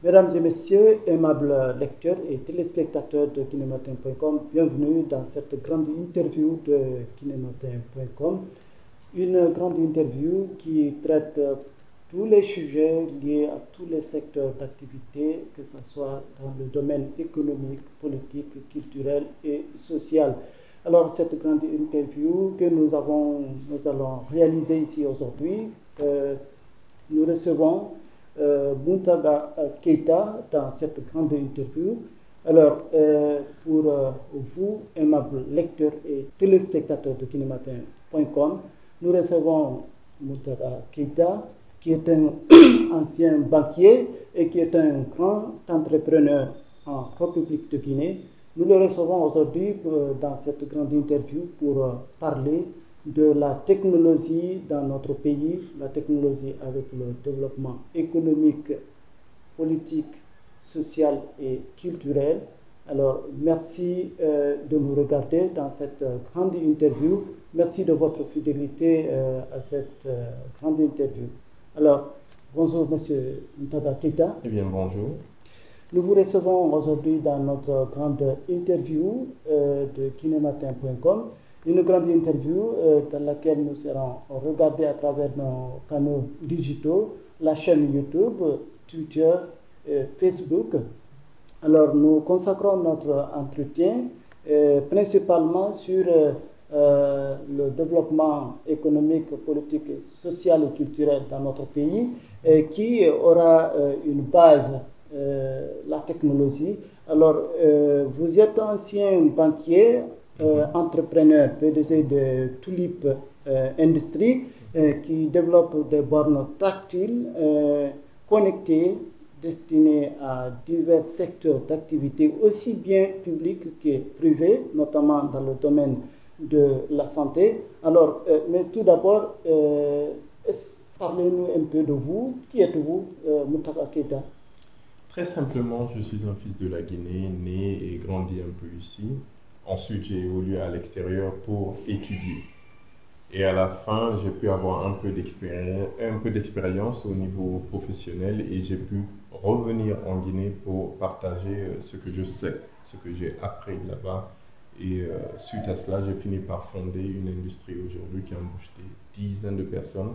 Mesdames et messieurs, aimables lecteurs et téléspectateurs de Kinematin.com, bienvenue dans cette grande interview de Kinematin.com. Une grande interview qui traite tous les sujets liés à tous les secteurs d'activité, que ce soit dans le domaine économique, politique, culturel et social. Alors, cette grande interview que nous allons réaliser ici aujourd'hui, nous recevons Mountaga Keita dans cette grande interview. Alors, pour vous, aimables lecteurs et téléspectateurs de Kinematin.com, nous recevons Mountaga Keita, qui est un ancien banquier et qui est un grand entrepreneur en République de Guinée. Nous le recevons aujourd'hui dans cette grande interview pour parler de la technologie dans notre pays, la technologie avec le développement économique, politique, social et culturel. Alors, merci de nous regarder dans cette grande interview. Merci de votre fidélité à cette grande interview. Alors, bonjour Monsieur Mountaga Keita. Eh bien, bonjour. Nous vous recevons aujourd'hui dans notre grande interview de Kinematin.com. Une grande interview dans laquelle nous serons regardés à travers nos canaux digitaux, la chaîne YouTube, Twitter, Facebook. Alors, nous consacrons notre entretien principalement sur le développement économique, politique, social et culturel dans notre pays, qui aura une base, la technologie. Alors, vous êtes ancien banquier, entrepreneur, PDG de Tulip Industries, qui développe des bornes tactiles connectées destinées à divers secteurs d'activité, aussi bien publics que privés, notamment dans le domaine de la santé. Alors, mais tout d'abord, parlez-nous un peu de vous. Qui êtes-vous, Mountaga Keita? Très simplement, je suis un fils de la Guinée, né et grandi un peu ici. Ensuite, j'ai évolué à l'extérieur pour étudier. Et à la fin, j'ai pu avoir un peu d'expérience au niveau professionnel et j'ai pu revenir en Guinée pour partager ce que je sais, ce que j'ai appris là-bas. Et suite à cela, j'ai fini par fonder une industrie aujourd'hui qui embauche des dizaines de personnes.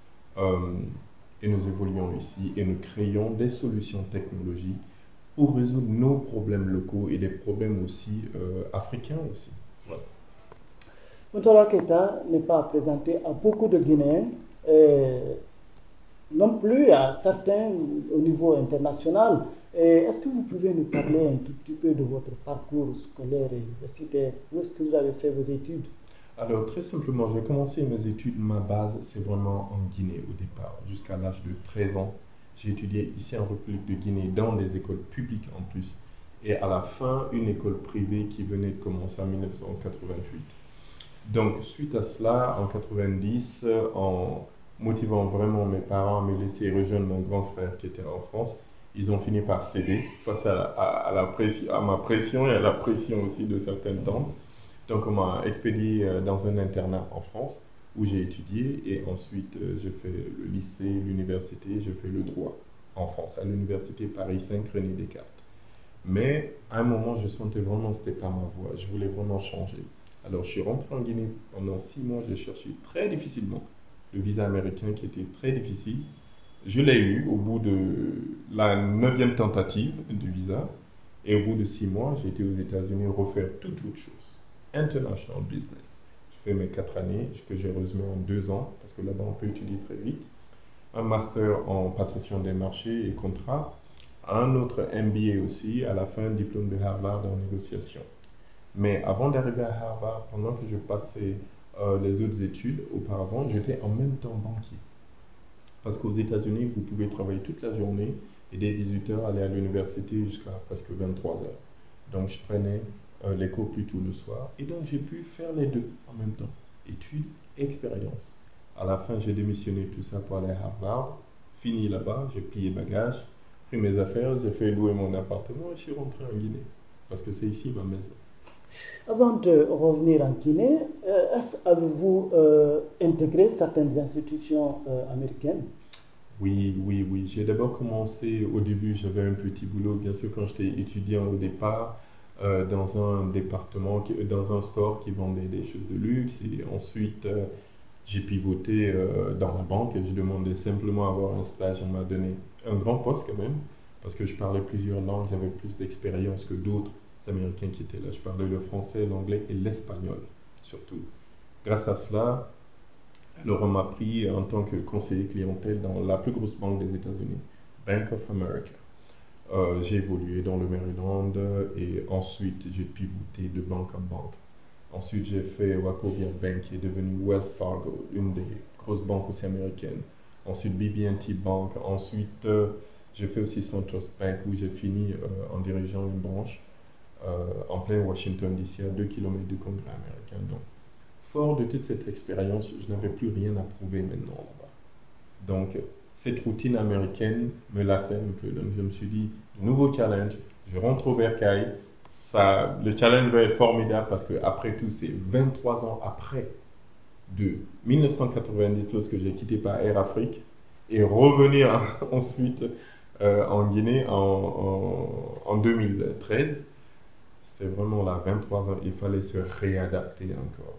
Et nous évoluons ici et nous créons des solutions technologiques pour résoudre nos problèmes locaux et des problèmes aussi africains aussi. Voilà. Mountaga Keita n'est pas présenté à beaucoup de Guinéens, non plus à certains au niveau international. Est-ce que vous pouvez nous parler un tout petit peu de votre parcours scolaire et où est-ce que vous avez fait vos études? Alors, très simplement, j'ai commencé mes études, ma base, c'est vraiment en Guinée au départ. Jusqu'à l'âge de 13 ans, j'ai étudié ici en République de Guinée dans des écoles publiques en plus. Et à la fin, une école privée qui venait de commencer en 1988. Donc, suite à cela, en 90, en motivant vraiment mes parents à me laisser rejoindre mon grand frère qui était en France, ils ont fini par céder face à ma pression et à la pression aussi de certaines tantes. Donc, on m'a expédié dans un internat en France où j'ai étudié et ensuite j'ai fait le lycée, l'université, j'ai fait le droit en France, à l'université Paris 5 René Descartes. Mais à un moment, je sentais vraiment que ce n'était pas ma voie, je voulais vraiment changer. Alors, je suis rentré en Guinée pendant 6 mois, j'ai cherché très difficilement le visa américain qui était très difficile. Je l'ai eu au bout de la 9e tentative de visa et au bout de 6 mois, j'ai été aux États-Unis refaire toute autre chose. International Business. Je fais mes 4 années que j'ai résumé en 2 ans parce que là-bas on peut étudier très vite. Un master en passation des marchés et contrats. Un autre MBA aussi, à la fin, diplôme de Harvard en négociation. Mais avant d'arriver à Harvard, pendant que je passais les autres études, auparavant, j'étais en même temps banquier. Parce qu'aux États-Unis, vous pouvez travailler toute la journée et dès 18h aller à l'université jusqu'à presque 23h. Donc je prenais les cours plus tôt le soir. Et donc, j'ai pu faire les deux en même temps, études et expérience. À la fin, j'ai démissionné tout ça pour aller à Harvard. Fini là-bas, j'ai plié bagages, pris mes affaires, j'ai fait louer mon appartement et je suis rentré en Guinée. Parce que c'est ici ma maison. Avant de revenir en Guinée, avez-vous intégré certaines institutions américaines? Oui, oui, oui. J'ai d'abord commencé, au début, j'avais un petit boulot, bien sûr, quand j'étais étudiant au départ, dans un département, dans un store qui vendait des choses de luxe. Et ensuite, j'ai pivoté dans la banque et je demandais simplement à avoir un stage. On m'a donné un grand poste quand même, parce que je parlais plusieurs langues, j'avais plus d'expérience que d'autres Américains qui étaient là. Je parlais le français, l'anglais et l'espagnol, surtout. Grâce à cela, alors on m'a pris en tant que conseiller clientèle dans la plus grosse banque des États-Unis, Bank of America. J'ai évolué dans le Maryland et ensuite j'ai pivoté de banque en banque. Ensuite j'ai fait Wachovia Bank qui est devenu Wells Fargo, une des grosses banques aussi américaines. Ensuite BB&T Bank. Ensuite j'ai fait aussi SunTrust Bank où j'ai fini en dirigeant une branche en plein Washington DC à 2 kilomètres du Congrès américain. Donc, fort de toute cette expérience, je n'avais plus rien à prouver maintenant là-bas. Donc, cette routine américaine me lassait un peu. Donc, je me suis dit, nouveau challenge, je rentre au bercail. Ça, le challenge va être formidable parce que après tout, c'est 23 ans après de 1990 lorsque j'ai quitté par Air Afrique et revenir ensuite en Guinée en 2013. C'était vraiment là, 23 ans, il fallait se réadapter encore.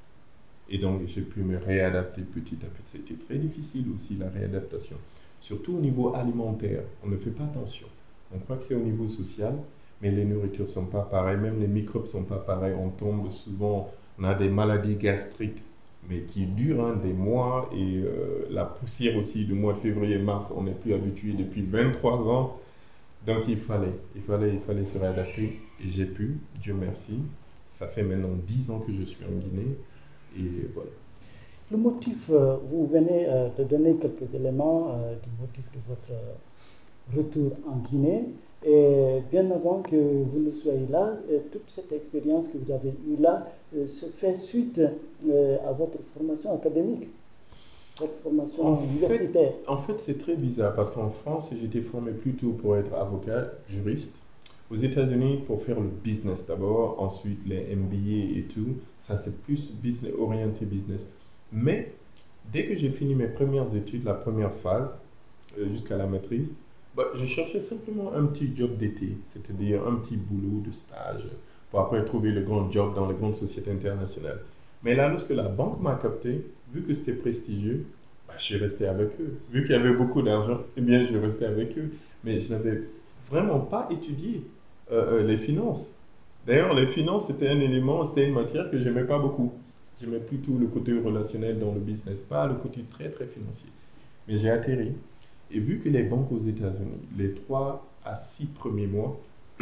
Et donc, j'ai pu me réadapter petit à petit. C'était très difficile aussi, la réadaptation. Surtout au niveau alimentaire. On ne fait pas attention. On croit que c'est au niveau social, mais les nourritures ne sont pas pareilles. Même les microbes ne sont pas pareils. On tombe souvent, on a des maladies gastriques, mais qui durent des mois. Et la poussière aussi, du mois de février-mars, on n'est plus habitué depuis 23 ans. Donc, il fallait se réadapter. Et j'ai pu, Dieu merci. Ça fait maintenant 10 ans que je suis en Guinée. Et voilà. Le motif, vous venez de donner quelques éléments du motif de votre retour en Guinée. Et bien avant que vous ne soyez là, toute cette expérience que vous avez eue là se fait suite à votre formation académique, votre formation universitaire. En fait, c'est très bizarre parce qu'en France, j'étais formé plutôt pour être avocat, juriste. Aux États-Unis, pour faire le business d'abord, ensuite les MBA et tout, ça c'est plus business, orienté business. Mais dès que j'ai fini mes premières études, la première phase, jusqu'à la maîtrise, bah, je cherchais simplement un petit job d'été, c'est-à-dire un petit boulot de stage, pour après trouver le grand job dans les grandes sociétés internationales. Mais là, lorsque la banque m'a capté, vu que c'était prestigieux, bah, je suis resté avec eux. Vu qu'il y avait beaucoup d'argent, eh bien, je restais avec eux. Mais je n'avais vraiment pas étudié les finances. D'ailleurs, les finances, c'était un élément, c'était une matière que j'aimais pas beaucoup. J'aimais plutôt le côté relationnel dans le business, pas le côté très très financier. Mais j'ai atterri et vu que les banques aux États-Unis, les 3 à 6 premiers mois,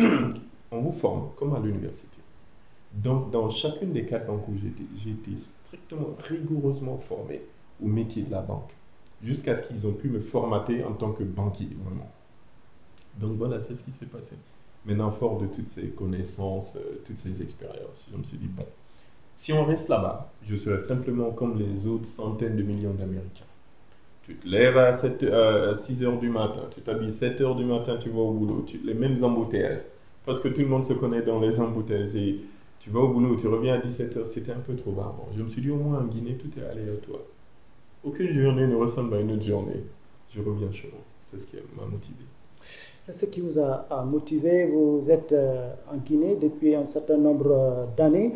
on vous forme comme à l'université. Donc, dans chacune des 4 banques où j'ai été strictement, rigoureusement formé au métier de la banque, jusqu'à ce qu'ils ont pu me formater en tant que banquier, vraiment. Donc voilà, c'est ce qui s'est passé. Maintenant, fort de toutes ces connaissances, toutes ces expériences, je me suis dit, bon, si on reste là-bas, je serai simplement comme les autres centaines de millions d'Américains. Tu te lèves à 6 heures du matin, tu t'habilles 7 heures du matin, tu vas au boulot, les mêmes embouteillages. Parce que tout le monde se connaît dans les embouteillages. Et tu vas au boulot, tu reviens à 17 heures, c'était un peu trop barbant. Je me suis dit, au moins en Guinée, tout est aléatoire. Aucune journée ne ressemble à une autre journée. Je reviens chez moi. C'est ce qui m'a motivé. Ce qui vous a motivé, vous êtes en Guinée depuis un certain nombre d'années.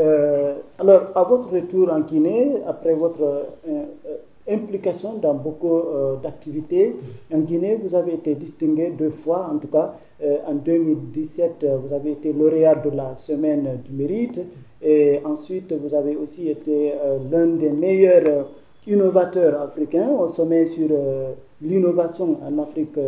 Alors, à votre retour en Guinée, après votre implication dans beaucoup d'activités, en Guinée, vous avez été distingué 2 fois, en tout cas. En 2017, vous avez été lauréat de la Semaine du Mérite. Et ensuite, vous avez aussi été l'un des meilleurs innovateurs africains au sommet sur l'innovation en Afrique.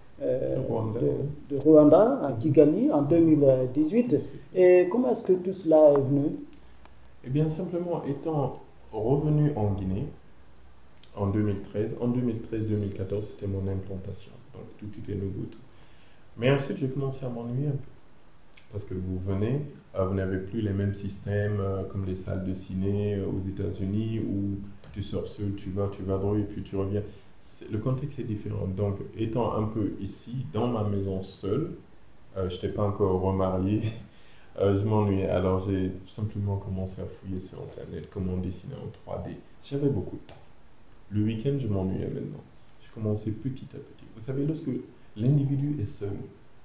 De Rwanda, à Kigali, en 2018. Et comment est-ce que tout cela est venu? Eh bien, simplement, étant revenu en Guinée en 2013, en 2013-2014, c'était mon implantation. Donc, tout était nouveau. Tout. Mais ensuite, j'ai commencé à m'ennuyer un peu. Parce que vous venez, vous n'avez plus les mêmes systèmes comme les salles de ciné aux États-Unis où tu sors seul, tu vas droit et puis tu reviens. Le contexte est différent. Donc, étant un peu ici, dans ma maison seule, je n'étais pas encore remarié, je m'ennuyais. Alors, j'ai simplement commencé à fouiller sur Internet comment dessiner en 3D. J'avais beaucoup de temps. Le week-end, je m'ennuyais maintenant. J'ai commençais petit à petit. Vous savez, lorsque l'individu est seul,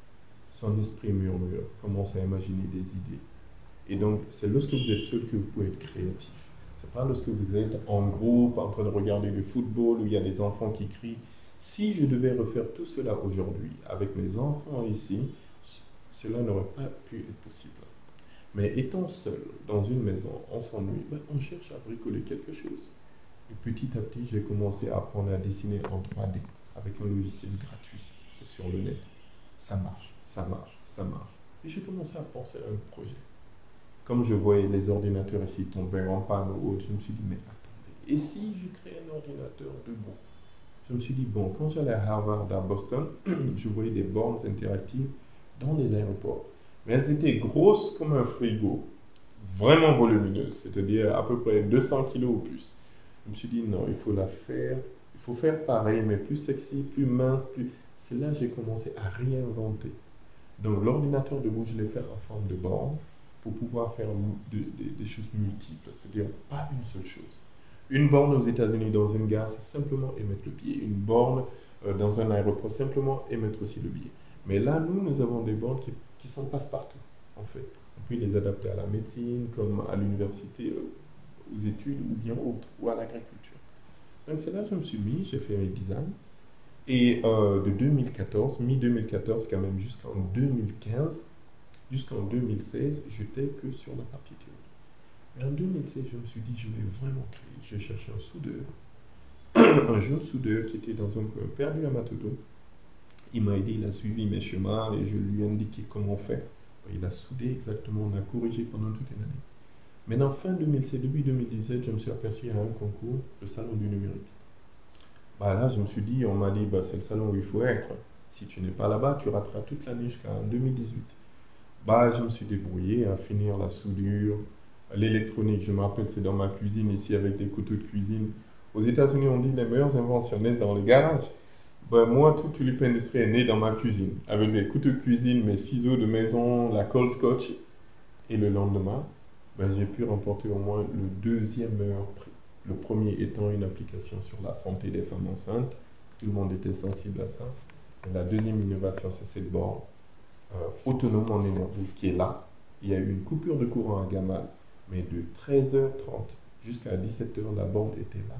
son esprit murmure, commence à imaginer des idées. Et donc, c'est lorsque vous êtes seul que vous pouvez être créatif. C'est pas lorsque vous êtes en groupe, en train de regarder le football, où il y a des enfants qui crient. Si je devais refaire tout cela aujourd'hui, avec mes enfants ici, cela n'aurait pas pu être possible. Mais étant seul dans une maison, on s'ennuie, on cherche à bricoler quelque chose. Et petit à petit, j'ai commencé à apprendre à dessiner en 3D avec un logiciel gratuit sur le net. Ça marche, ça marche, ça marche. Et j'ai commencé à penser à un projet. Comme je voyais les ordinateurs ici tomber en panne ou autre, je me suis dit, mais attendez, et si je crée un ordinateur debout? Je me suis dit, bon, quand j'allais à Harvard, à Boston, je voyais des bornes interactives dans les aéroports. Mais elles étaient grosses comme un frigo, vraiment volumineuses, c'est-à-dire à peu près 200 kilos ou plus. Je me suis dit, non, il faut faire pareil, mais plus sexy, plus mince, plus... C'est là que j'ai commencé à réinventer. Donc l'ordinateur debout, je l'ai fait en forme de borne pour pouvoir faire des choses multiples, c'est-à-dire pas une seule chose. Une borne aux États-Unis dans une gare, c'est simplement émettre le billet. Une borne dans un aéroport, simplement émettre aussi le billet. Mais là, nous avons des bornes qui sont passe-partout, en fait. On peut les adapter à la médecine, comme à l'université, aux études, ou bien autres, ou à l'agriculture. Donc c'est là que je me suis mis, j'ai fait mes designs. Et de 2014, mi-2014, quand même jusqu'en 2015, jusqu'en 2016, j'étais que sur la partie théorie. Et en 2016, je me suis dit, je vais vraiment créer. J'ai cherché un soudeur, un jeune soudeur qui était dans un coin perdu à Matoto. Il m'a aidé, il a suivi mes schémas et je lui ai indiqué comment faire. Il a soudé exactement, on a corrigé pendant toute une année. Maintenant, fin 2016, début 2017, je me suis aperçu à un concours, le salon du numérique. Là, je me suis dit, on m'a dit, c'est le salon où il faut être. Si tu n'es pas là-bas, tu rateras toute l'année jusqu'en 2018. Je me suis débrouillé à finir la soudure, l'électronique. Je me rappelle, c'est dans ma cuisine ici avec des couteaux de cuisine. Aux États-Unis, on dit les meilleurs inventions naissent dans les garages. Moi, toute tulipe industrie est née dans ma cuisine, avec les couteaux de cuisine, mes ciseaux de maison, la colle scotch. Et le lendemain, j'ai pu remporter au moins le deuxième meilleur prix. Le premier étant une application sur la santé des femmes enceintes. Tout le monde était sensible à ça. Et la deuxième innovation, c'est cette borne autonome en énergie qui est là. Il y a eu une coupure de courant à Gamal, mais de 13h30 jusqu'à 17h, la borne était là.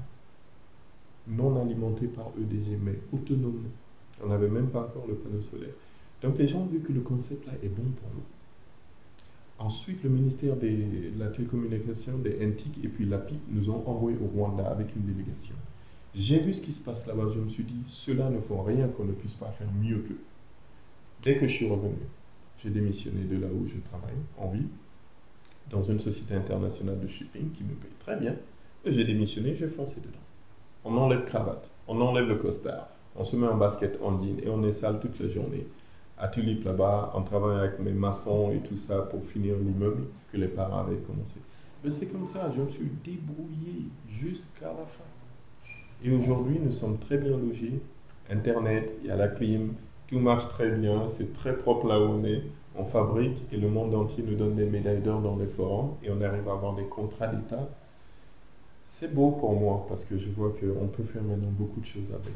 Non alimentée par EDG, mais autonome. On n'avait même pas encore le panneau solaire. Donc les gens ont vu que le concept là est bon pour nous. Ensuite, le ministère de la télécommunication, des NTIC et puis l'API nous ont envoyé au Rwanda avec une délégation. J'ai vu ce qui se passe là-bas, je me suis dit, ceux-là ne font rien qu'on ne puisse pas faire mieux qu'eux. Dès que je suis revenu, j'ai démissionné de là où je travaille, en vie, dans une société internationale de shipping qui me paye très bien. J'ai démissionné, j'ai foncé dedans. On enlève cravate, on enlève le costard, on se met en basket en jean et on est sale toute la journée. À Tulipe là-bas, on travaille avec mes maçons et tout ça pour finir l'immeuble que les parents avaient commencé. Mais c'est comme ça, je me suis débrouillé jusqu'à la fin. Et aujourd'hui, nous sommes très bien logés. Internet, il y a la clim, tout marche très bien, c'est très propre là où on est. On fabrique et le monde entier nous donne des médailles d'or dans les forums et on arrive à avoir des contrats d'État. C'est beau pour moi parce que je vois qu'on peut faire maintenant beaucoup de choses avec.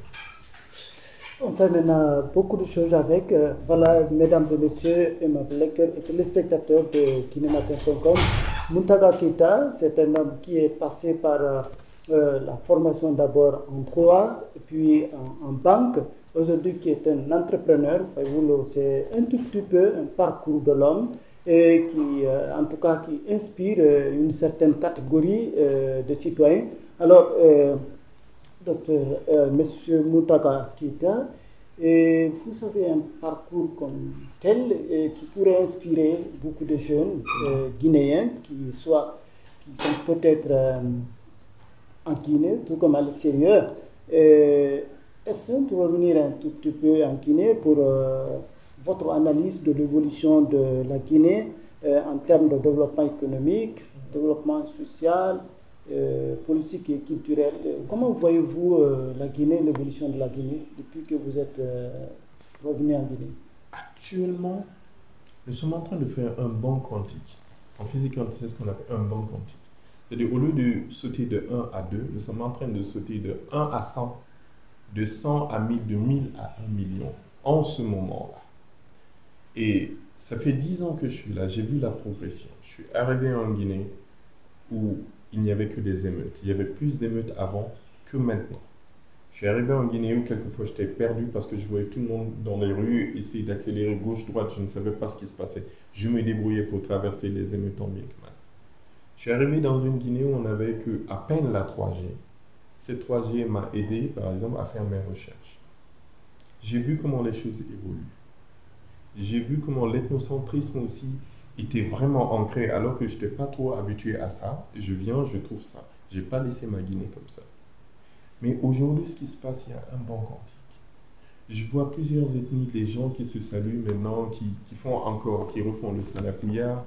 On fait maintenant beaucoup de choses avec. Voilà, mesdames et messieurs, aimables lecteurs et téléspectateurs de Kinematin.com. Muntaga Keita, c'est un homme qui est passé par la formation d'abord en droit, puis en banque. Aujourd'hui, qui est un entrepreneur. C'est un tout petit peu un parcours de l'homme et qui, en tout cas, qui inspire une certaine catégorie de citoyens. Alors, Monsieur Muntaga Keita, vous avez un parcours comme tel qui pourrait inspirer beaucoup de jeunes guinéens qui sont peut-être en Guinée, tout comme à l'extérieur. Est-ce que vous revenir un tout petit peu en Guinée pour votre analyse de l'évolution de la Guinée en termes de développement économique, développement social, politique et culturelle. Comment voyez-vous la Guinée, l'évolution de la Guinée depuis que vous êtes revenu en Guinée? Actuellement, nous sommes en train de faire un banc quantique. En physique quantique, c'est ce qu'on appelle un banc quantique. C'est-à-dire, au lieu de sauter de 1 à 2, nous sommes en train de sauter de 1 à 100 de 100 à 1000, de 1000 à 1 million en ce moment-là. Et ça fait 10 ans que je suis là, j'ai vu la progression. Je suis arrivé en Guinée où il n'y avait que des émeutes. Il y avait plus d'émeutes avant que maintenant. Je suis arrivé en Guinée où quelquefois j'étais perdu parce que je voyais tout le monde dans les rues essayer d'accélérer gauche-droite, je ne savais pas ce qui se passait. Je me débrouillais pour traverser les émeutes tant bien que mal. Je suis arrivé dans une Guinée où on n'avait que à peine la 3G. Cette 3G m'a aidé, par exemple, à faire mes recherches. J'ai vu comment les choses évoluent. J'ai vu comment l'ethnocentrisme aussi était vraiment ancré alors que je n'étais pas trop habitué à ça. Je viens, je trouve ça. Je n'ai pas laissé ma Guinée comme ça. Mais aujourd'hui, ce qui se passe, il y a un banc quantique. Je vois plusieurs ethnies, des gens qui se saluent maintenant, qui font encore, qui refont le salapouillard.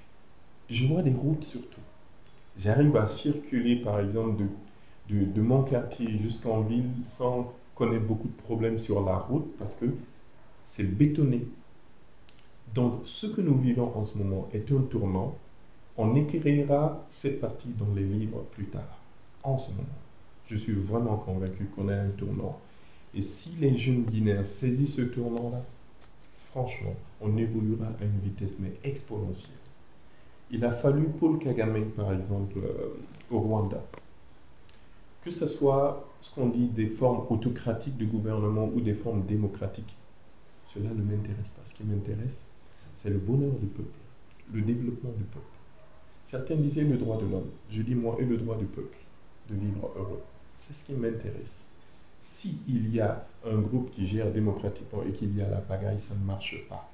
Je vois des routes surtout. J'arrive à circuler, par exemple, de mon quartier jusqu'en ville sans connaître beaucoup de problèmes sur la route parce que c'est bétonné. Donc, ce que nous vivons en ce moment est un tournant. On écrira cette partie dans les livres plus tard, en ce moment. Je suis vraiment convaincu qu'on a un tournant. Et si les jeunes Guinéens saisissent ce tournant-là, franchement, on évoluera à une vitesse mais exponentielle. Il a fallu Paul Kagame, par exemple, au Rwanda, que ce soit ce qu'on dit des formes autocratiques de gouvernement ou des formes démocratiques, cela ne m'intéresse pas. Ce qui m'intéresse, c'est le bonheur du peuple, le développement du peuple. Certains disaient le droit de l'homme. Je dis moi et le droit du peuple de vivre heureux. C'est ce qui m'intéresse. S'il y a un groupe qui gère démocratiquement et qu'il y a la pagaille, ça ne marche pas.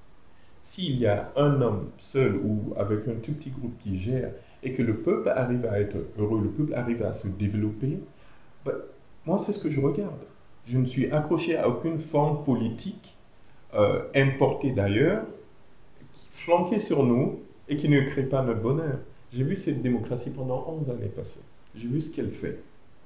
S'il y a un homme seul ou avec un tout petit groupe qui gère et que le peuple arrive à être heureux, le peuple arrive à se développer, ben, moi c'est ce que je regarde. Je ne suis accroché à aucune forme politique importée d'ailleurs, flanquée sur nous et qui ne crée pas notre bonheur. J'ai vu cette démocratie pendant 11 années passées. J'ai vu ce qu'elle fait.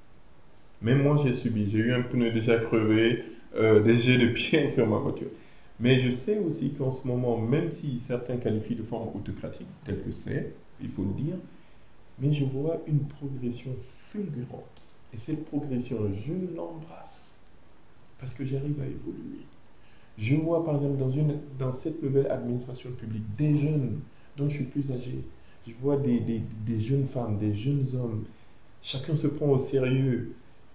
Même moi, j'ai subi. J'ai eu un pneu déjà crevé, des jets de pied sur ma voiture. Mais je sais aussi qu'en ce moment, même si certains qualifient de forme autocratique, tel que c'est, il faut le dire, mais je vois une progression fulgurante. Et cette progression, je l'embrasse parce que j'arrive à évoluer. Je vois par exemple dans cette nouvelle administration publique des jeunes dont je suis plus âgé. Je vois des jeunes femmes, des jeunes hommes. Chacun se prend au sérieux.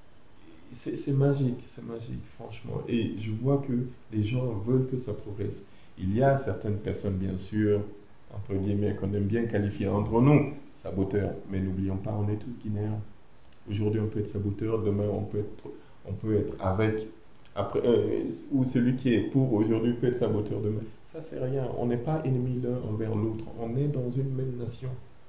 C'est magique, franchement. Et je vois que les gens veulent que ça progresse. Il y a certaines personnes, bien sûr, entre guillemets, qu'on aime bien qualifier entre nous, saboteurs. Mais n'oublions pas, on est tous Guinéens. Aujourd'hui, on peut être saboteur, demain, on peut être avec. Après, ou celui qui est pour aujourd'hui peut être saboteur demain. Ça, c'est rien. On n'est pas ennemis l'un envers l'autre. On est dans une même nation.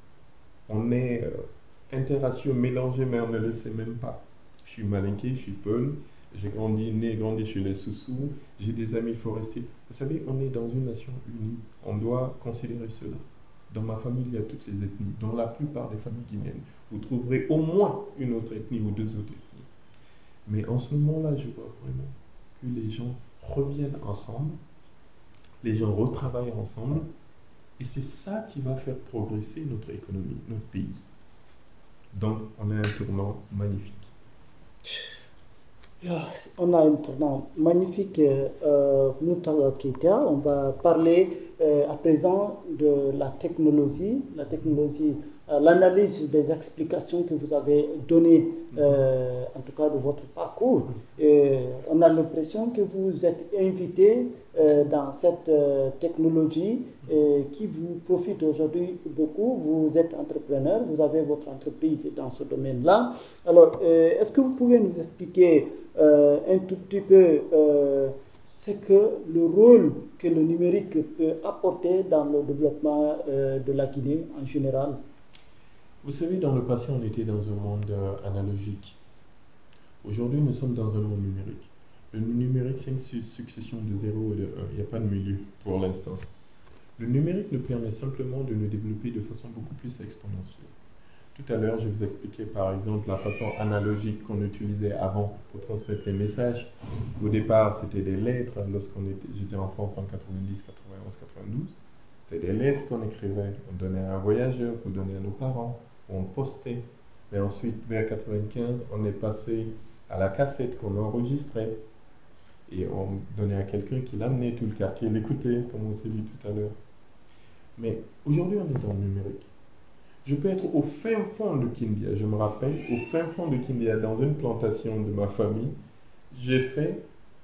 On est interraciaux mélangés, mais on ne le sait même pas. Je suis malinqué, je suis Peul, j'ai grandi chez les Soussous, j'ai des amis forestiers. Vous savez, on est dans une nation unie. On doit considérer cela. Dans ma famille, il y a toutes les ethnies. Dans la plupart des familles guinéennes, vous trouverez au moins une autre ethnie ou deux autres ethnies. Mais en ce moment-là, je vois vraiment que les gens reviennent ensemble, les gens retravaillent ensemble, et c'est ça qui va faire progresser notre économie, notre pays. Donc, on a un tournant magnifique. On a un tournant magnifique, Mouta Keita. On va parler à présent de la technologie, l'analyse des explications que vous avez données, en tout cas de votre parcours. On a l'impression que vous êtes invité dans cette technologie qui vous profite aujourd'hui beaucoup. Vous êtes entrepreneur, vous avez votre entreprise dans ce domaine-là. Alors, est-ce que vous pouvez nous expliquer un tout petit peu c'est que le rôle que le numérique peut apporter dans le développement de la Guinée en général? Vous savez, dans le passé, on était dans un monde analogique. Aujourd'hui, nous sommes dans un monde numérique. Le numérique, c'est une succession de 0 et de 1. Il n'y a pas de milieu pour l'instant. Le numérique nous permet simplement de nous développer de façon beaucoup plus exponentielle. Tout à l'heure, je vous expliquais par exemple la façon analogique qu'on utilisait avant pour transmettre les messages. Au départ, c'était des lettres. J'étais en France en 90, 91, 92. C'était des lettres qu'on écrivait. On donnait à un voyageur, on donnait à nos parents, on postait. Mais ensuite, vers 95, on est passé à la cassette qu'on enregistrait. Et on donnait à quelqu'un qui l'amenait, tout le quartier l'écoutait, comme on s'est dit tout à l'heure. Mais aujourd'hui, on est dans le numérique. Je peux être au fin fond de Kindia. Je me rappelle, au fin fond de Kindia, dans une plantation de ma famille, j'ai fait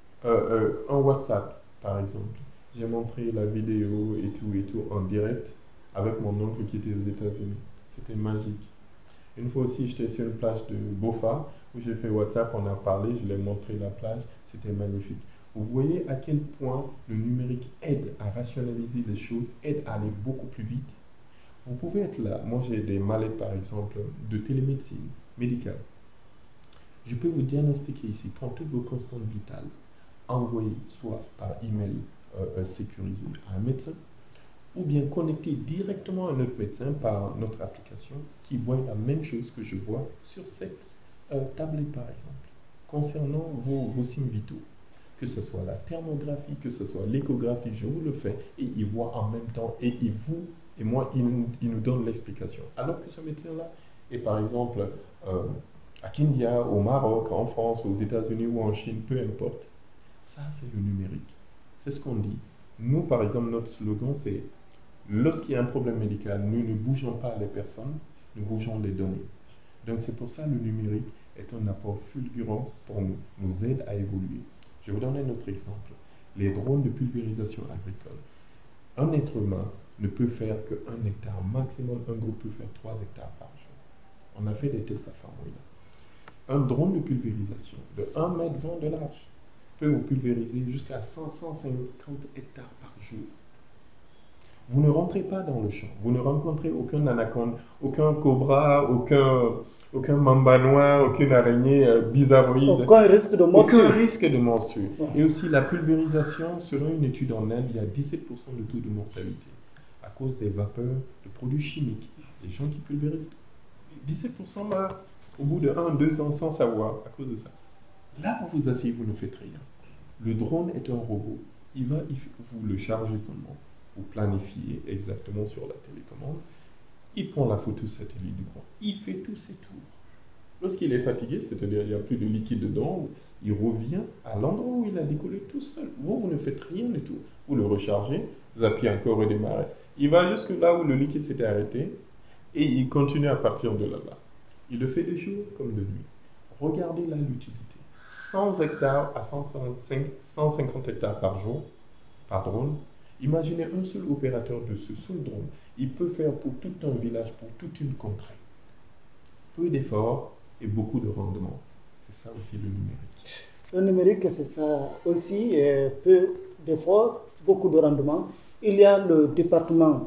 un WhatsApp, par exemple. J'ai montré la vidéo et tout en direct avec mon oncle qui était aux États-Unis. C'était magique. Une fois aussi, j'étais sur une plage de Bofa où j'ai fait WhatsApp, on a parlé, je lui ai montré la plage, c'était magnifique. Vous voyez à quel point le numérique aide à rationaliser les choses, aide à aller beaucoup plus vite. Vous pouvez être là. Moi, j'ai des mallettes, par exemple, de télémédecine médicale. Je peux vous diagnostiquer ici, prendre toutes vos constantes vitales, envoyer soit par email sécurisé à un médecin, ou bien connecter directement à notre médecin par notre application qui voit la même chose que je vois sur cette tablette, par exemple, concernant vos signes vitaux. Que ce soit la thermographie, que ce soit l'échographie, je vous le fais, et il voit en même temps, et moi, il nous donne l'explication. Alors que ce médecin-là est, par exemple, à Kindia, au Maroc, en France, aux États-Unis ou en Chine, peu importe. Ça, c'est le numérique. C'est ce qu'on dit. Nous, par exemple, notre slogan, c'est lorsqu'il y a un problème médical, nous ne bougeons pas les personnes, nous bougeons les données. Donc, c'est pour ça que le numérique est un apport fulgurant pour nous aide à évoluer. Je vais vous donner un autre exemple. Les drones de pulvérisation agricole. Un être humain ne peut faire que 1 hectare. Maximum, un groupe peut faire 3 hectares par jour. On a fait des tests à Famoïla. Un drone de pulvérisation de 1,20 m de large peut vous pulvériser jusqu'à 150 hectares par jour. Vous ne rentrez pas dans le champ. Vous ne rencontrez aucun anaconde, aucun cobra, aucun mamba noir, aucune araignée bizarroïde. Aucun risque de morsure. Aucun risque de morsure. Ouais. Et aussi la pulvérisation, selon une étude en Inde, il y a 17% de taux de mortalité à cause des vapeurs de produits chimiques. Les gens qui pulvérisent, 17% meurent au bout de 1-2 ans sans savoir à cause de ça. Là, vous vous asseyez, vous ne faites rien. Le drone est un robot. Vous le chargez seulement. Vous planifiez exactement sur la télécommande. Il prend la photo satellite du coin. Il fait tous ses tours. Lorsqu'il est fatigué, c'est-à-dire il n'y a plus de liquide dedans, il revient à l'endroit où il a décollé tout seul. Vous ne faites rien du tout. Vous le rechargez, vous appuyez encore redémarrer. Il va jusque là où le liquide s'était arrêté et il continue à partir de là-bas. Il le fait de jour comme de nuit. Regardez là l'utilité. 100 hectares à 150 hectares par jour, par drone. Imaginez un seul opérateur de ce seul drone. Il peut faire pour tout un village, pour toute une contrée. Peu d'efforts et beaucoup de rendement. C'est ça aussi le numérique. Le numérique, c'est ça aussi, peu d'efforts, beaucoup de rendement. Il y a le département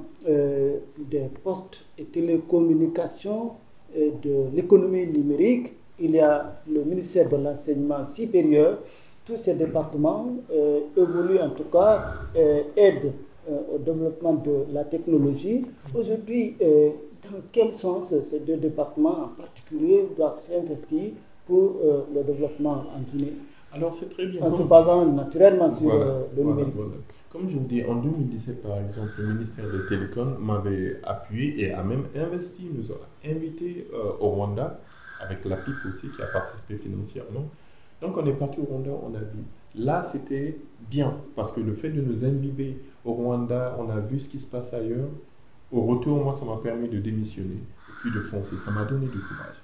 des postes et télécommunications et de l'économie numérique. Il y a le ministère de l'enseignement supérieur. Tous ces départements évoluent en tout cas, aident au développement de la technologie. Aujourd'hui, dans quel sens ces deux départements en particulier doivent s'investir pour le développement en Guinée? Alors c'est très bien. En se basant naturellement sur le numérique. Voilà. Comme je vous dis, en 2017 par exemple, le ministère des Télécoms m'avait appuyé et a même investi, nous a invités au Rwanda, avec la PIP aussi qui a participé financièrement. Donc on est parti au Rwanda, on a vu. Là c'était bien, parce que le fait de nous imbiber au Rwanda, on a vu ce qui se passe ailleurs. Au retour, moi ça m'a permis de démissionner et puis de foncer, ça m'a donné du courage.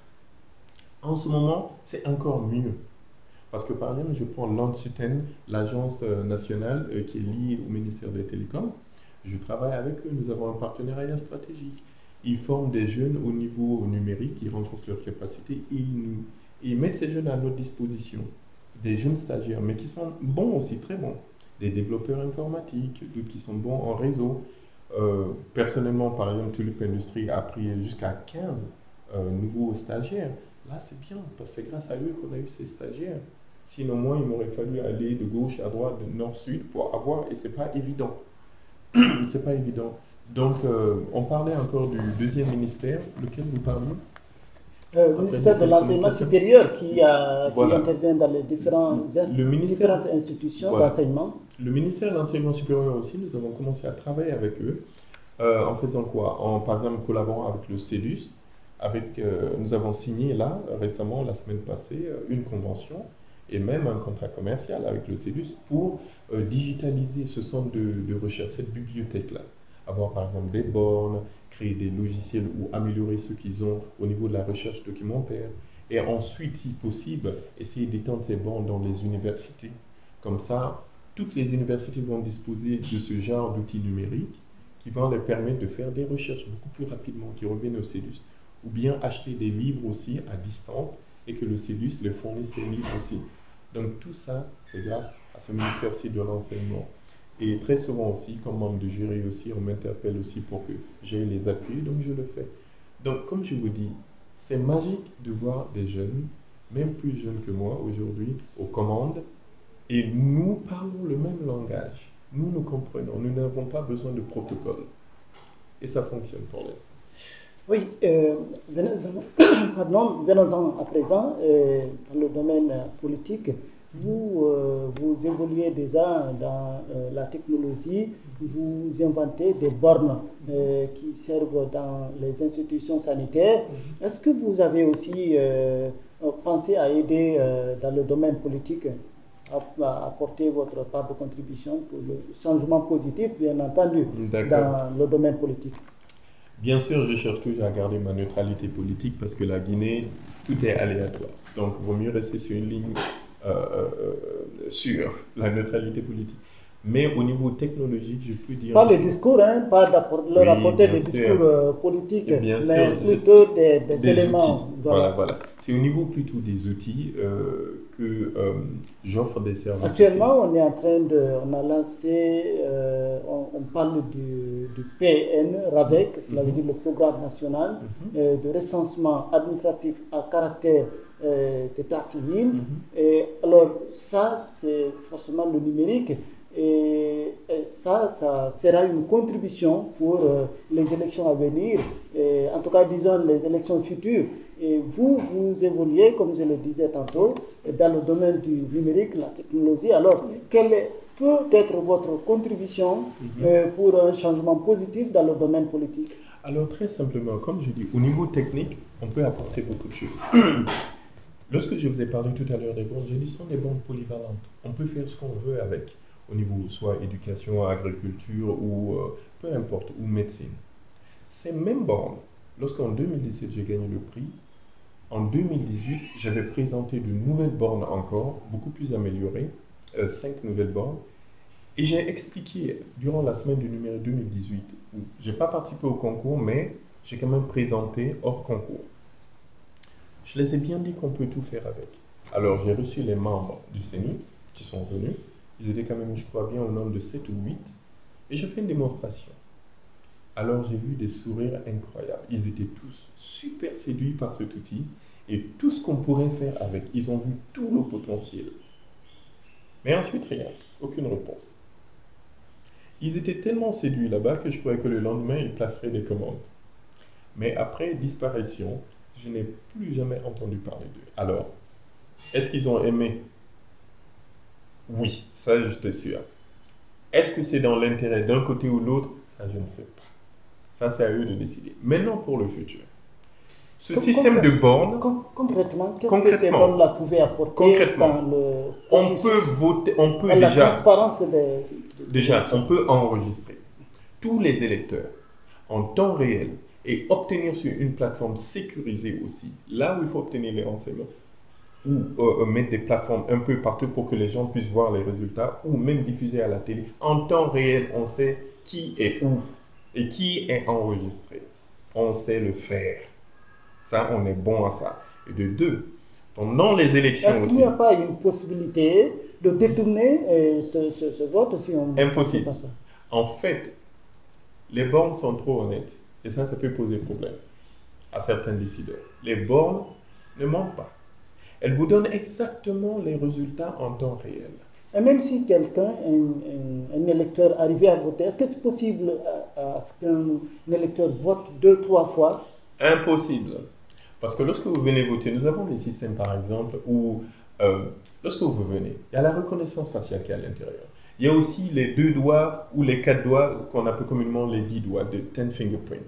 En ce moment, c'est encore mieux. Parce que par exemple, je prends Landsuten, l'agence nationale qui est liée au ministère des Télécoms. Je travaille avec eux, nous avons un partenariat stratégique. Ils forment des jeunes au niveau numérique, ils renforcent leurs capacités et ils mettent ces jeunes à notre disposition. Des jeunes stagiaires, mais qui sont bons aussi, très bons. Des développeurs informatiques, d'autres qui sont bons en réseau. Personnellement, par exemple, Tulip Industries a pris jusqu'à 15 nouveaux stagiaires. Là, c'est bien, parce que c'est grâce à eux qu'on a eu ces stagiaires. Sinon, moi, il m'aurait fallu aller de gauche à droite, de nord-sud pour avoir, et c'est pas évident. C'est pas évident. Donc, on parlait encore du deuxième ministère, lequel vous parliez? Le ministère de l'enseignement supérieur qui Voilà. intervient dans les différentes institutions d'enseignement. Le ministère de l'enseignement supérieur aussi, nous avons commencé à travailler avec eux. En faisant quoi? Par exemple, collaborant avec le CEDUS, Nous avons signé là, récemment, la semaine passée, une convention et même un contrat commercial avec le CEDUS pour digitaliser ce centre de recherche, cette bibliothèque-là. Avoir par exemple des bornes, créer des logiciels ou améliorer ce qu'ils ont au niveau de la recherche documentaire. Et ensuite, si possible, essayer d'étendre ces bornes dans les universités. Comme ça, toutes les universités vont disposer de ce genre d'outils numériques qui vont leur permettre de faire des recherches beaucoup plus rapidement, qui reviennent au CEDUS. Ou bien acheter des livres aussi à distance et que le CEDUS leur fournisse ces livres aussi. Donc tout ça, c'est grâce à ce ministère aussi de l'enseignement. Et très souvent aussi, comme membre de jury aussi, on m'interpelle aussi pour que j'aille les appuyer, donc je le fais. Donc comme je vous dis, c'est magique de voir des jeunes, même plus jeunes que moi aujourd'hui, aux commandes, et nous parlons le même langage. Nous nous comprenons, nous n'avons pas besoin de protocole. Et ça fonctionne pour l'instant. Oui, venons-en à présent dans le domaine politique. Vous évoluez déjà dans la technologie, vous inventez des bornes qui servent dans les institutions sanitaires. Est-ce que vous avez aussi pensé à aider dans le domaine politique, à apporter votre part de contribution pour le changement positif, bien entendu, dans le domaine politique? Bien sûr, je cherche toujours à garder ma neutralité politique parce que la Guinée, tout est aléatoire. Donc, il vaut mieux rester sur une ligne sur la neutralité politique. Mais au niveau technologique, je peux dire... Pas les discours, hein, pas leur apporter des discours politiques, mais plutôt des éléments. Outils. Voilà. C'est au niveau plutôt des outils que j'offre des services. Actuellement, on est en train de... On a lancé... on parle du PN, RAVEC, cela veut dire le Programme national de recensement administratif à caractère d'état civil. Et alors, ça, c'est forcément le numérique. Et ça sera une contribution pour les élections à venir, et en tout cas, disons, les élections futures. Et vous évoluez, comme je le disais tantôt, dans le domaine du numérique, la technologie. Alors, quelle peut être votre contribution pour un changement positif dans le domaine politique? Alors, très simplement, comme je dis, au niveau technique, on peut apporter beaucoup de choses. Lorsque je vous ai parlé tout à l'heure des bornes, j'ai dit ce sont des bornes polyvalentes. On peut faire ce qu'on veut avec, au niveau soit éducation, agriculture ou peu importe, ou médecine. Ces mêmes bornes, lorsqu'en 2017 j'ai gagné le prix, en 2018 j'avais présenté de nouvelles bornes encore, beaucoup plus améliorées, 5 nouvelles bornes, et j'ai expliqué durant la semaine du numéro 2018, où je n'ai pas participé au concours, mais j'ai quand même présenté hors concours. Je les ai bien dit qu'on peut tout faire avec. Alors j'ai reçu les membres du CENI qui sont venus. Ils étaient quand même, je crois bien, au nombre de 7 ou 8. Et j'ai fait une démonstration. Alors j'ai vu des sourires incroyables. Ils étaient tous super séduits par cet outil. Et tout ce qu'on pourrait faire avec, ils ont vu tout le potentiel. Mais ensuite, rien. Aucune réponse. Ils étaient tellement séduits là-bas que je croyais que le lendemain, ils placeraient des commandes. Mais après disparition, je n'ai plus jamais entendu parler d'eux. Alors, est-ce qu'ils ont aimé? Oui, ça je suis sûr. Est-ce que c'est dans l'intérêt d'un côté ou l'autre? Ça je ne sais pas. Ça c'est à eux de décider. Maintenant pour le futur. Ce système de bornes... Concrètement, qu'est-ce que ces bornes-là pouvaient apporter dans le... On peut voter, on peut la transparence déjà, on peut enregistrer tous les électeurs en temps réel et obtenir sur une plateforme sécurisée aussi, là où il faut obtenir les renseignements, ou mettre des plateformes un peu partout pour que les gens puissent voir les résultats, ou même diffuser à la télé. En temps réel, on sait qui est où et qui est enregistré. On sait le faire. Ça, on est bon à ça. Et de deux, pendant les élections aussi... Est-ce qu'il n'y a pas une possibilité de détourner ce vote si on... Impossible. Pas ça? En fait, les bornes sont trop honnêtes. Et ça peut poser problème à certains décideurs. Les bornes ne mentent pas. Elles vous donnent exactement les résultats en temps réel. Et même si quelqu'un, un électeur arrivé à voter, est-ce que c'est possible à ce qu'un électeur vote 2-3 fois? Impossible. Parce que lorsque vous venez voter, nous avons des systèmes par exemple où, lorsque vous venez, il y a la reconnaissance faciale qui est à l'intérieur. Il y a aussi les 2 doigts ou les 4 doigts qu'on appelle communément les 10 doigts, de 10 fingerprints.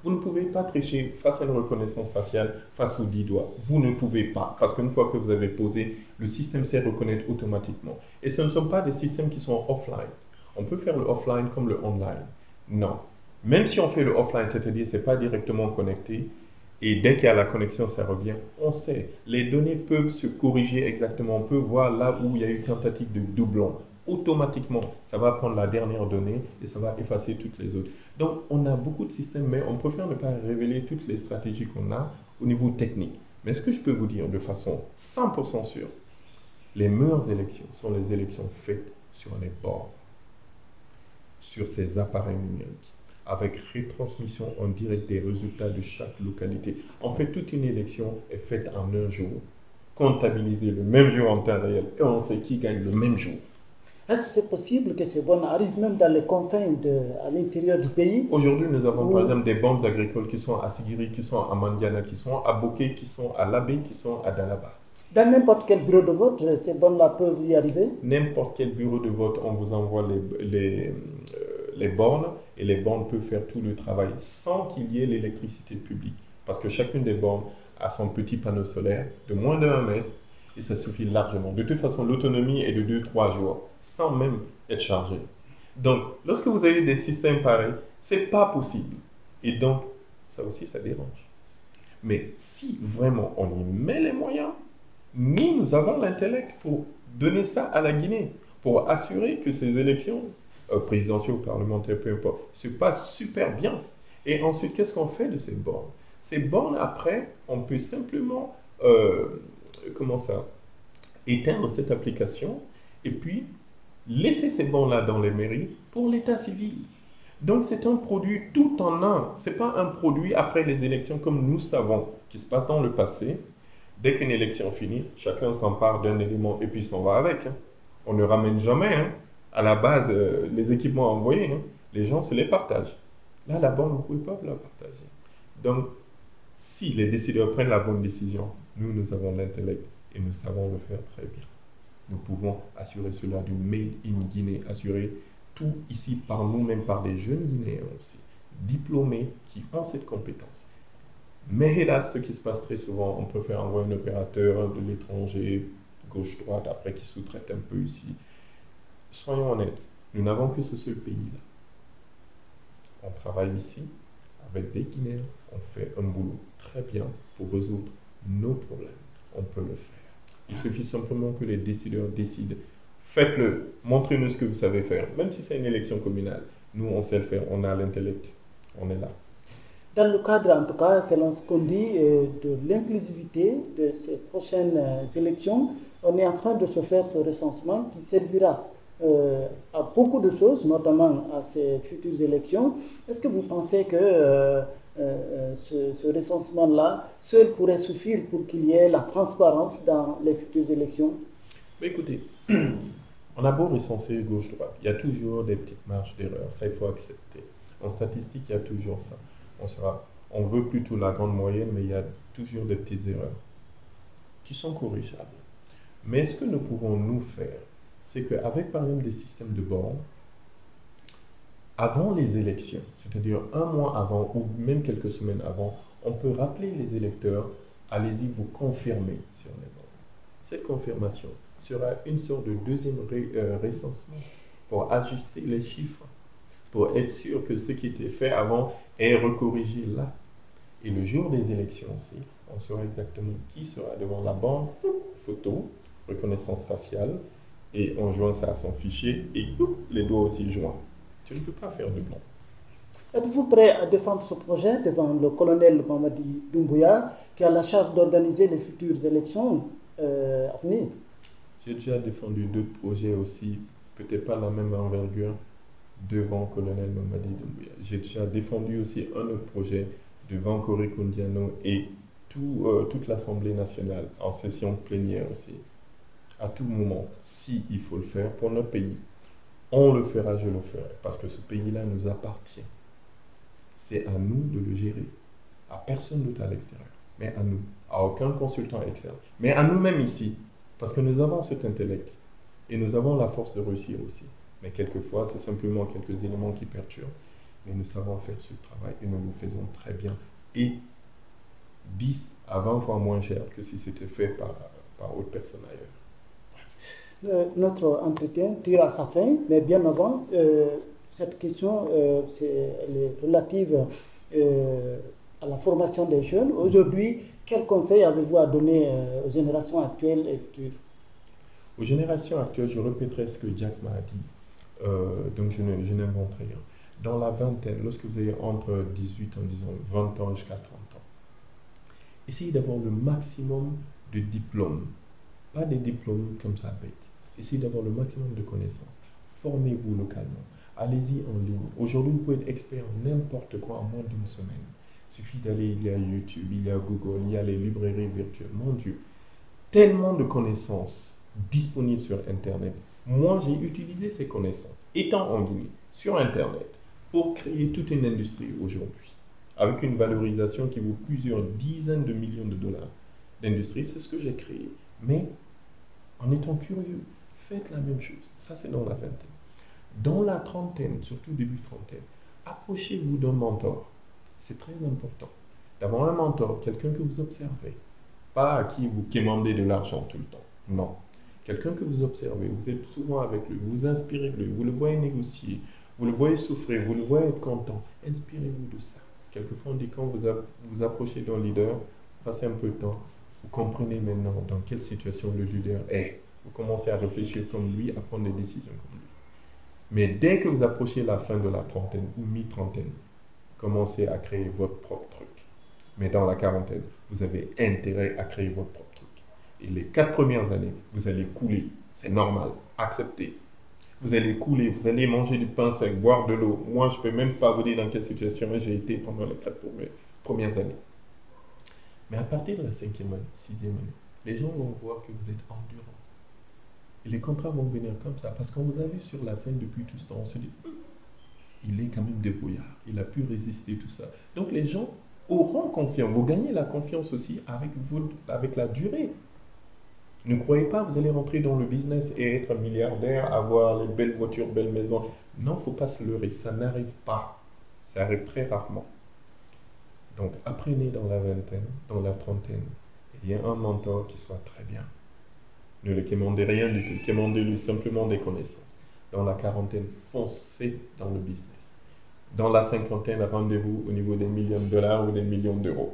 Vous ne pouvez pas tricher face à une reconnaissance faciale, face aux 10 doigts. Vous ne pouvez pas, parce qu'une fois que vous avez posé, le système sait reconnaître automatiquement. Et ce ne sont pas des systèmes qui sont offline. On peut faire le offline comme le online. Non. Même si on fait le offline, c'est-à-dire que ce n'est pas directement connecté, et dès qu'il y a la connexion, ça revient, on sait. Les données peuvent se corriger exactement. On peut voir là où il y a eu tentative de doublon. Automatiquement, ça va prendre la dernière donnée et ça va effacer toutes les autres. Donc, on a beaucoup de systèmes, mais on préfère ne pas révéler toutes les stratégies qu'on a au niveau technique. Mais ce que je peux vous dire de façon 100% sûre, les meilleures élections sont les élections faites sur les bords, sur ces appareils numériques, avec retransmission en direct des résultats de chaque localité. En fait, toute une élection est faite en un jour, comptabilisée le même jour en temps réel, et on sait qui gagne le même jour. Est-ce que c'est possible que ces bornes arrivent même dans les confins à l'intérieur du pays? Aujourd'hui, nous avons par exemple des bornes agricoles qui sont à Sigiri, qui sont à Mandiana, qui sont à Bokeh, qui sont à Labé, qui sont à Dalaba. Dans n'importe quel bureau de vote, ces bornes-là peuvent y arriver? N'importe quel bureau de vote, on vous envoie les bornes et les bornes peuvent faire tout le travail sans qu'il y ait l'électricité publique. Parce que chacune des bornes a son petit panneau solaire de moins de 1 mètre et ça suffit largement. De toute façon, l'autonomie est de 2-3 jours sans même être chargé. Donc, lorsque vous avez des systèmes pareils, ce n'est pas possible. Et donc, ça aussi, ça dérange. Mais si vraiment on y met les moyens, nous avons l'intellect pour donner ça à la Guinée, pour assurer que ces élections présidentielles ou parlementaires, peu importe, se passent super bien. Et ensuite, qu'est-ce qu'on fait de ces bornes? Ces bornes, après, on peut simplement, éteindre cette application et puis laisser ces bornes-là dans les mairies pour l'état civil. Donc, c'est un produit tout en un. Ce n'est pas un produit après les élections comme nous savons qui se passe dans le passé. Dès qu'une élection finit, chacun s'empare d'un élément et puis s'en va avec. On ne ramène jamais à la base les équipements envoyés. Les gens se les partagent. Là, la borne, vous ne pouvez pas vous la partager. Donc, si les décideurs prennent la bonne décision, nous avons l'intellect et nous savons le faire très bien. Nous pouvons assurer cela du Made in Guinée, assurer tout ici par nous-mêmes, par des jeunes Guinéens aussi, diplômés qui ont cette compétence. Mais hélas, ce qui se passe très souvent, on préfère envoyer un opérateur de l'étranger, gauche-droite, après qui sous-traite un peu ici. Soyons honnêtes, nous n'avons que ce seul pays-là. On travaille ici avec des Guinéens, on fait un boulot très bien pour résoudre nos problèmes. On peut le faire. Il suffit simplement que les décideurs décident. Faites-le, montrez-nous ce que vous savez faire. Même si c'est une élection communale, nous on sait le faire, on a l'intellect, on est là. Dans le cadre, en tout cas, selon ce qu'on dit, de l'inclusivité de ces prochaines élections, on est en train de se faire ce recensement qui servira à beaucoup de choses, notamment à ces futures élections. Est-ce que vous pensez que ce recensement-là seul pourrait suffire pour qu'il y ait la transparence dans les futures élections? Mais écoutez, on a beau recenser gauche-droite, il y a toujours des petites marges d'erreur, ça il faut accepter. En statistique, il y a toujours ça. On veut plutôt la grande moyenne, mais il y a toujours des petites erreurs qui sont corrigeables. Mais ce que nous pouvons nous faire, c'est qu'avec par exemple des systèmes de bornes, avant les élections, c'est-à-dire un mois avant ou même quelques semaines avant, on peut rappeler les électeurs, allez-y vous confirmer sur les bornes. Cette confirmation sera une sorte de deuxième recensement pour ajuster les chiffres, pour être sûr que ce qui était fait avant est recorrigé là. Et le jour des élections aussi, on saura exactement qui sera devant la borne, photo, reconnaissance faciale, et on joint ça à son fichier, et les doigts aussi joints. Tu ne peux pas faire de blanc. Êtes-vous prêt à défendre ce projet devant le colonel Mamadi Doumbouya, qui a la charge d'organiser les futures élections à venir? J'ai déjà défendu d'autres projets aussi, peut-être pas la même envergure, devant le colonel Mamadi Doumbouya. J'ai déjà défendu aussi un autre projet devant Coré Koundiano et toute l'Assemblée nationale, en session plénière aussi. À tout moment, si il faut le faire pour notre pays, on le fera, je le ferai, parce que ce pays-là nous appartient. C'est à nous de le gérer, à personne d'autre à l'extérieur, mais à nous, à aucun consultant externe, mais à nous-mêmes ici, parce que nous avons cet intellect et nous avons la force de réussir aussi. Mais quelquefois, c'est simplement quelques éléments qui perturbent. mais nous savons faire ce travail et nous le faisons très bien. Et 10 à 20 fois moins cher que si c'était fait par autre personne ailleurs. Notre entretien tire à sa fin, mais bien avant, cette question elle est relative à la formation des jeunes. Aujourd'hui, quel conseil avez-vous à donner aux générations actuelles et futures? Aux générations actuelles, je répéterai ce que Jack m'a dit, donc je n'inventerai rien. Dans la vingtaine, lorsque vous avez entre 18 ans, disons 20 ans jusqu'à 30 ans, essayez d'avoir le maximum de diplômes, pas des diplômes comme ça bêtes. Essayez d'avoir le maximum de connaissances. Formez-vous localement. Allez-y en ligne. Aujourd'hui, vous pouvez être expert en n'importe quoi en moins d'une semaine. Il suffit d'aller, il y a YouTube, il y a Google, il y a les librairies virtuelles. Mon Dieu, tellement de connaissances disponibles sur Internet. Moi, j'ai utilisé ces connaissances, étant en Guinée, sur Internet, pour créer toute une industrie aujourd'hui, avec une valorisation qui vaut plusieurs dizaines de millions de dollars d'industrie. C'est ce que j'ai créé. Mais en étant curieux, faites la même chose. Ça, c'est dans la vingtaine. Dans la trentaine, surtout début trentaine, approchez-vous d'un mentor. C'est très important d'avoir un mentor, quelqu'un que vous observez, pas à qui vous quémandez de l'argent tout le temps. Non. Quelqu'un que vous observez, vous êtes souvent avec lui, vous inspirez de lui, vous le voyez négocier, vous le voyez souffrir, vous le voyez être content. Inspirez-vous de ça. Quelquefois, on dit quand vous approchez d'un leader, passez un peu de temps, vous comprenez maintenant dans quelle situation le leader est. Vous commencez à réfléchir comme lui, à prendre des décisions comme lui. Mais dès que vous approchez la fin de la trentaine ou mi-trentaine, commencez à créer votre propre truc. Mais dans la quarantaine, vous avez intérêt à créer votre propre truc. Et les 4 premières années, vous allez couler. C'est normal. Acceptez. Vous allez couler, vous allez manger du pain sec, boire de l'eau. Moi, je ne peux même pas vous dire dans quelle situation j'ai été pendant les 4 premières années. Mais à partir de la 5e année, 6e année, les gens vont voir que vous êtes endurant. Et les contrats vont venir comme ça. Parce qu'on vous a vu sur la scène depuis tout ce temps, on se dit, il est quand même débrouillard. Il a pu résister tout ça. Donc les gens auront confiance. Vous gagnez la confiance aussi avec la durée. Ne croyez pas que vous allez rentrer dans le business et être milliardaire, avoir les belles voitures, belles maisons. Non, il ne faut pas se leurrer. Ça n'arrive pas. Ça arrive très rarement. Donc apprenez dans la vingtaine, dans la trentaine. Il y a un mentor qui soit très bien. Ne le quémandez rien du tout. Quémandez-lui simplement des connaissances. Dans la quarantaine, foncez dans le business. Dans la cinquantaine, rendez-vous au niveau des millions de dollars ou des millions d'euros.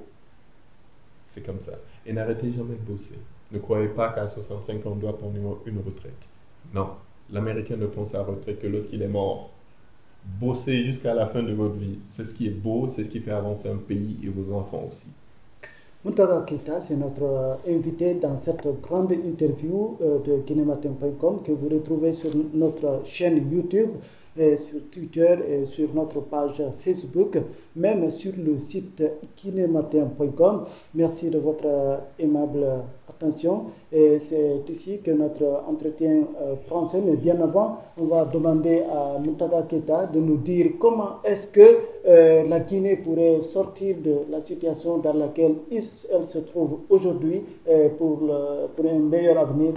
C'est comme ça. Et n'arrêtez jamais de bosser. Ne croyez pas qu'à 65 ans, on doit prendre une retraite. Non. L'Américain ne prend sa retraite que lorsqu'il est mort. Bossez jusqu'à la fin de votre vie. C'est ce qui est beau, c'est ce qui fait avancer un pays et vos enfants aussi. Mountaga Keita, c'est notre invité dans cette grande interview de guinématin.com que vous retrouvez sur notre chaîne YouTube, sur Twitter et sur notre page Facebook, même sur le site guinématin.com. Merci de votre aimable attention. Et c'est ici que notre entretien prend fin. Mais bien avant, on va demander à Mountaga Keita de nous dire comment est-ce que la Guinée pourrait sortir de la situation dans laquelle elle se trouve aujourd'hui pour un meilleur avenir.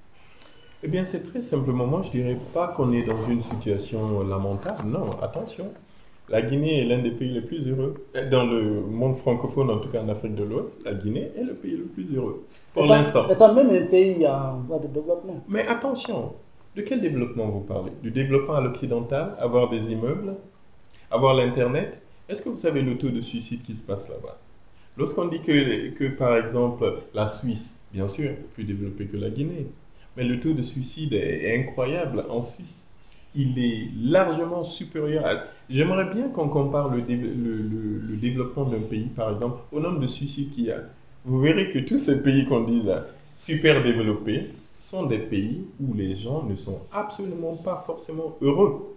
Eh bien, c'est très simplement, moi je ne dirais pas qu'on est dans une situation lamentable. Non, attention. La Guinée est l'un des pays les plus heureux. Dans le monde francophone, en tout cas en Afrique de l'Ouest, la Guinée est le pays le plus heureux. Pour l'instant. Étant même un pays en voie de développement. Mais attention, de quel développement vous parlez? Du développement à l'occidental, avoir des immeubles, avoir l'Internet? Est-ce que vous savez le taux de suicide qui se passe là-bas? Lorsqu'on dit que, par exemple, la Suisse, bien sûr, est plus développée que la Guinée, mais le taux de suicide est incroyable en Suisse. Il est largement supérieur à... J'aimerais bien qu'on compare le développement d'un pays, par exemple, au nombre de suicides qu'il y a. Vous verrez que tous ces pays qu'on dit là, super développés, sont des pays où les gens ne sont absolument pas forcément heureux.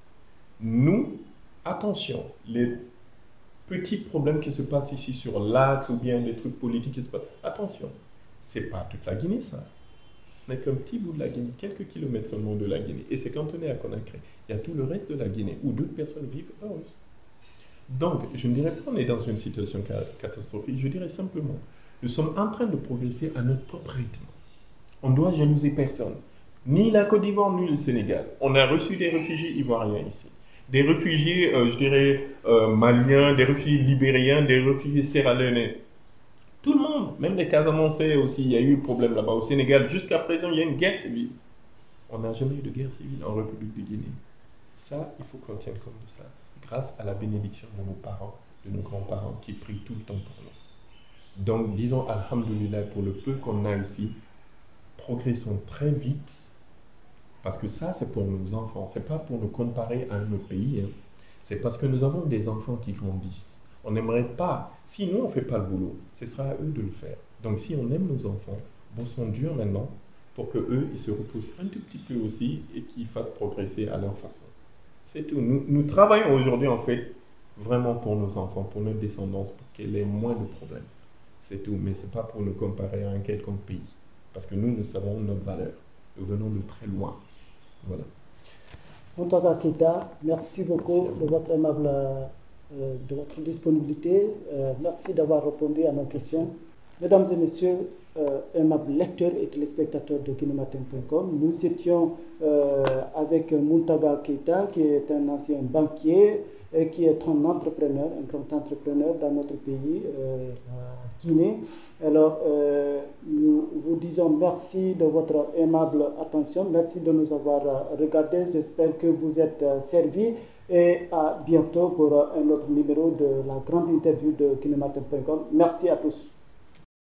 Nous, attention, les petits problèmes qui se passent ici sur l'axe ou bien des trucs politiques qui se passent, attention, c'est pas toute la Guinée ça. Ce n'est qu'un petit bout de la Guinée, quelques kilomètres seulement de la Guinée. Et c'est cantonné à Conakry. Il y a tout le reste de la Guinée où d'autres personnes vivent heureuses. Donc, je ne dirais pas qu'on est dans une situation catastrophique. Je dirais simplement, nous sommes en train de progresser à notre propre rythme. On ne doit jalouser personne. Ni la Côte d'Ivoire, ni le Sénégal. On a reçu des réfugiés ivoiriens ici. des réfugiés, je dirais, maliens, des réfugiés libériens, des réfugiés sierra-léonais. Tout le monde, même les Casamançais aussi, il y a eu un problème là-bas au Sénégal. Jusqu'à présent, il y a une guerre civile. On n'a jamais eu de guerre civile en République de Guinée. Ça, il faut qu'on tienne compte de ça. Grâce à la bénédiction de nos parents, de nos grands-parents qui prient tout le temps pour nous. Donc, disons Alhamdulillah pour le peu qu'on a ici. Progressons très vite. Parce que ça, c'est pour nos enfants. Ce n'est pas pour nous comparer à un autre pays. Hein. C'est parce que nous avons des enfants qui grandissent. On n'aimerait pas. Si nous, on ne fait pas le boulot, ce sera à eux de le faire. Donc, si on aime nos enfants, bossons dur maintenant pour qu'eux, ils se reposent un tout petit peu aussi et qu'ils fassent progresser à leur façon. C'est tout. Nous travaillons aujourd'hui, en fait, vraiment pour nos enfants, pour notre descendance, pour qu'elle ait moins de problèmes. C'est tout. Mais ce n'est pas pour nous comparer à un quelconque pays. Parce que nous savons notre valeur. Nous venons de très loin. Voilà. Mountaga Keita, merci beaucoup de votre aimable de votre disponibilité. Merci d'avoir répondu à nos questions. Mesdames et messieurs, aimables lecteurs et téléspectateurs de Guinématin.com, nous étions avec Mountaga Keita, qui est un ancien banquier et qui est un entrepreneur, un grand entrepreneur dans notre pays, la Guinée. Alors, nous vous disons merci de votre aimable attention, merci de nous avoir regardés. J'espère que vous êtes servis et à bientôt pour un autre numéro de la grande interview de Guinématin.com. Merci à tous.